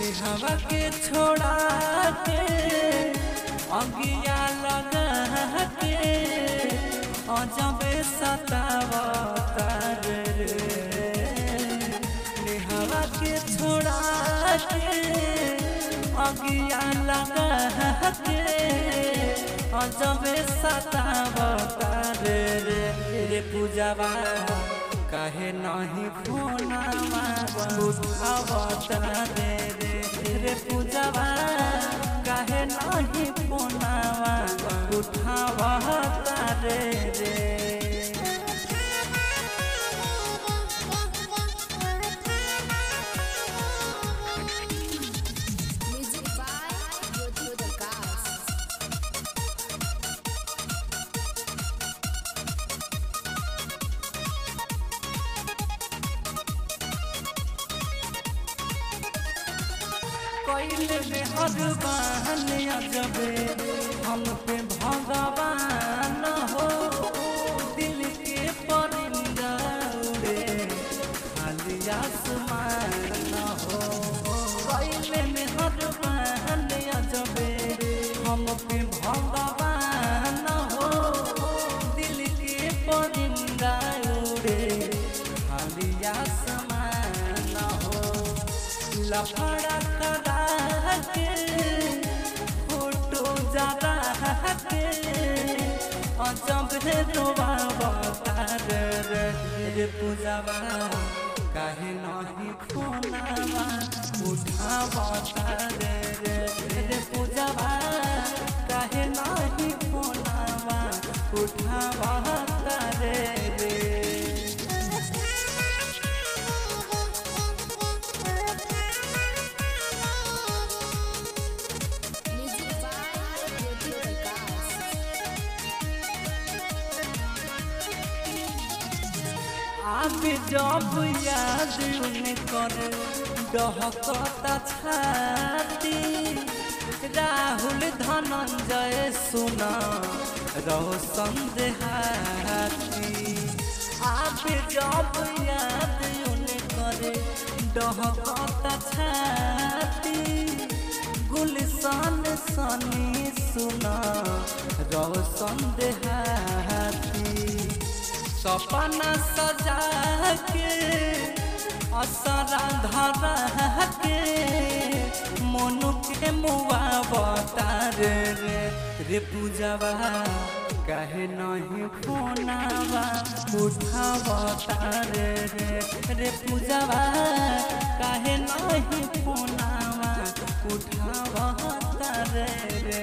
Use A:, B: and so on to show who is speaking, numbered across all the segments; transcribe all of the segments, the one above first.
A: हवा के छोड़ा के अगिया लगा के अजबे सतावता रे। हवा के छोड़ा के अगिया लगा के अजबे सतावता रे पूजावा काहे नहीं फोनवा उठावता रे पूजावा काहे नहीं फोनवा उठावता रे। कैले में हर बहाने अजबे हम पे भगवान हो दिल के परिंदा उड़े खाली आसमान हो। कैले में हर बहाने अजबे हम पे भगवान हो दिल के परिंदा उड़े खाली आसमान हो। लफड़ा के फोटो जरा के अजब रोवावता रे पूजावा काहे नहीं फोनवा उठावता रे पूजावा काहे नहीं फोनवा उठावता रे। अब जब याद कर डहकता छाती राहुल धनंजय सुना रहो संदेहाती। अब जब याद कर डहकता छाती गुलशन सनी सुना रहो संदेहाती। सपना सजा के असरा धरा के मनु के मुआवता रे पूजावा काहे नहीं फोनवा उठावता रे पूजावा काहे नहीं फोनवा उठावता रे।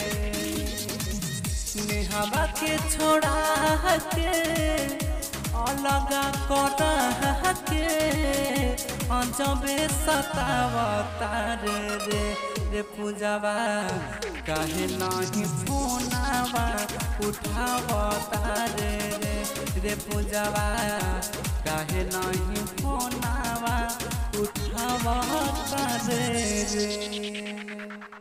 A: हवा के छोड़ा के अलगा कर के अजबे सतावता रे पूजावा काहे नहीं फोनवा उठावता रे पूजावा काहे नहीं फोनवा उठावता रे।